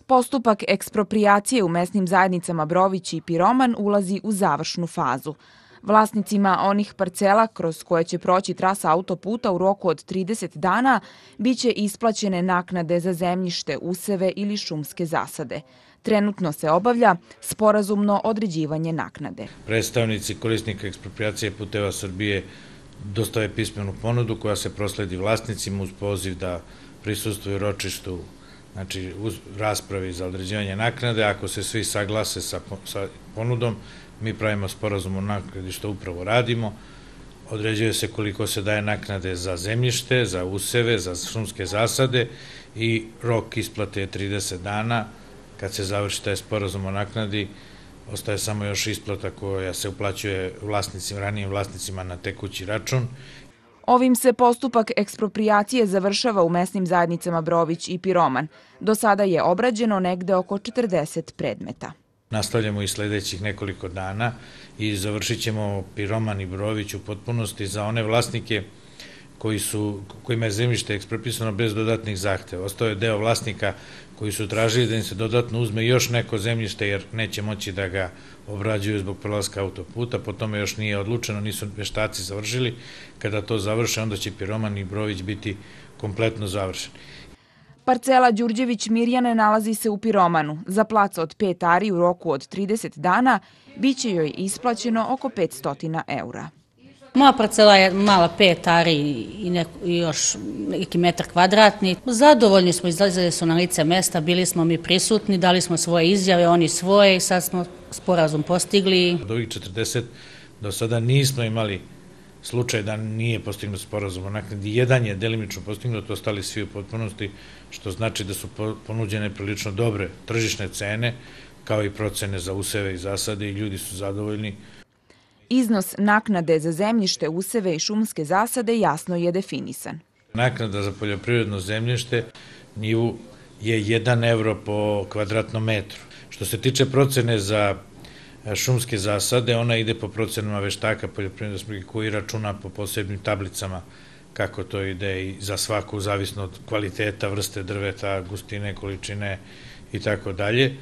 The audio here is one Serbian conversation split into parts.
Postupak eksproprijacije u mesnim zajednicama Brović i Piroman ulazi u završnu fazu. Vlasnicima onih parcela kroz koje će proći trasa autoputa u roku od 30 dana biće isplaćene naknade za zemljište, useve ili šumske zasade. Trenutno se obavlja sporazumno određivanje naknade. Predstavnici korisnika eksproprijacije Puteva Srbije dostave pismenu ponudu koja se prosledi vlasnicima uz poziv da prisustvuju ročištu, znači uz raspravi za određivanje naknade. Ako se svi saglase sa ponudom, mi pravimo sporazum o naknadi, što upravo radimo. Određuje se koliko se daje naknade za zemljište, za useve, za šumske zasade i rok isplate je 30 dana. Kad se završi taj sporazum o naknadi, ostaje samo još isplata koja se uplaćuje ranijim vlasnicima na tekući račun. Ovim se postupak eksproprijacije završava u mesnim zajednicama Brović i Piroman. Do sada je obrađeno negde oko 40 predmeta. Nastavljamo i sledećih nekoliko dana i završit ćemo Piroman i Brović u potpunosti za one vlasnike kojima je zemljište ekspropisano bez dodatnih zahteva. Ostao je deo vlasnika koji su tražili da im se dodatno uzme još neko zemljište jer neće moći da ga obrađuju zbog prelaska autoputa, po tome još nije odlučeno, nisu veštaci završili. Kada to završe, onda će Piroman i Brović biti kompletno završeni. Parcela Đurđević Mirjane nalazi se u Piromanu. Za plac od 5 ari u roku od 30 dana biće joj isplaćeno oko 500 eura. Moja parcela je mala 5 ari i još neki metar kvadratni. Zadovoljni smo, izlazili su na lice mesta, bili smo mi prisutni, dali smo svoje izjave, oni svoje i sad smo sporazum postigli. Od ovih 40 do sada nismo imali slučaj da nije postignut sporazum o naknadi. Jedan je delimično postignut, ostali svi u potpunosti, što znači da su ponuđene prilično dobre tržišne cene, kao i procene za useve i zasade i ljudi su zadovoljni. Iznos naknade za zemljište, useve i šumske zasade jasno je definisan. Naknada za poljoprivredno zemljište njivu je 1 euro po kvadratnom metru. Što se tiče procene za šumske zasade, ona ide po procenama veštaka poljoprivrednog koji računa po posebnim tablicama kako to ide i za svaku, zavisno od kvaliteta, vrste drveta, gustine, količine i tako dalje.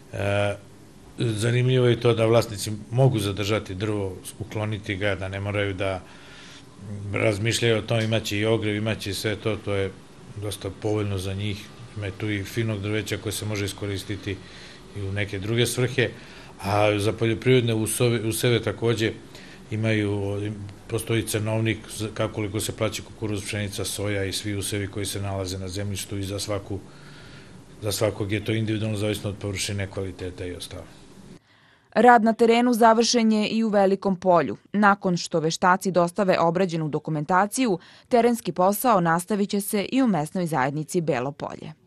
Zanimljivo je to da vlasnici mogu zadržati drvo, ukloniti ga, da ne moraju da razmišljaju o tom, imaće i ogrev, imaće i sve to, to je dosta povoljno za njih. Ima tu i finog drveća koje se može iskoristiti i u neke druge svrhe, a za poljoprivredne useve takođe postoji cenovnik koliko se plaća kukuruz, pšenica, soja i svi usevi koji se nalaze na zemljištu i za svakog je to individualno zavisno od površine, kvaliteta i ostalo. Rad na terenu završen je i u Velikom Polju. Nakon što veštaci dostave obrađenu dokumentaciju, terenski posao nastavit će se i u mesnoj zajednici Belo Polje.